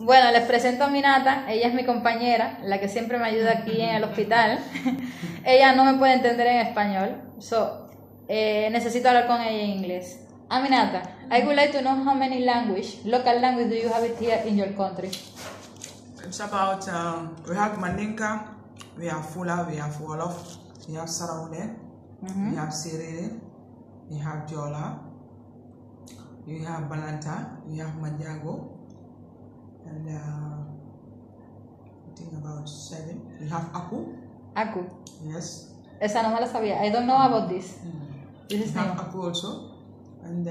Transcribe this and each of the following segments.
Bueno, les presento a Minata, ella es mi compañera, la que siempre me ayuda aquí en el hospital. Ella no me puede entender en español, necesito hablar con ella en inglés. Aminata, I would like to know how many local language do you have it here in your country? It's about, we have Mandinka, we have Fula, we have Wolof, we have Sarawude, we have Sirere, we have Jola, we have Balanta, we have Manjago, and I think about 7. We have Aku. Aku. Yes. Esa no me la sabía. I don't know about this. We have Aku also, and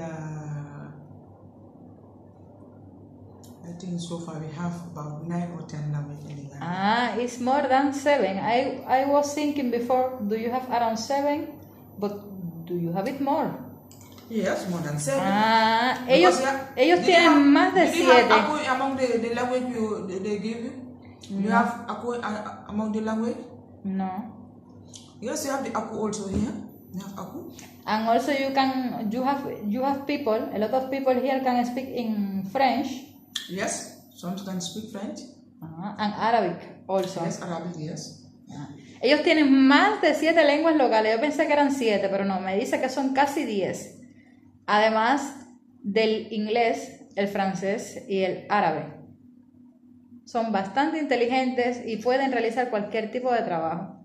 I think so far we have about 9 or 10 languages in the language. Ah, it's more than 7. I was thinking before, do you have around 7? But do you have it more? Yes, more than 7. Ah, ellos tienen más de 7. Do you have Aku among the language they give you? No. You have Aku among the language? No. Yes, you have the Aku also here. You have Aku. And also you have people, a lot of people here can speak in French. Yes, some can speak French. And Arabic also. Yes, Arabic, yes. Ellos tienen más de 7 lenguas locales. Yo pensé que eran 7, pero no, me dice que son casi 10. Además del inglés, el francés y el árabe. Son bastante inteligentes y pueden realizar cualquier tipo de trabajo.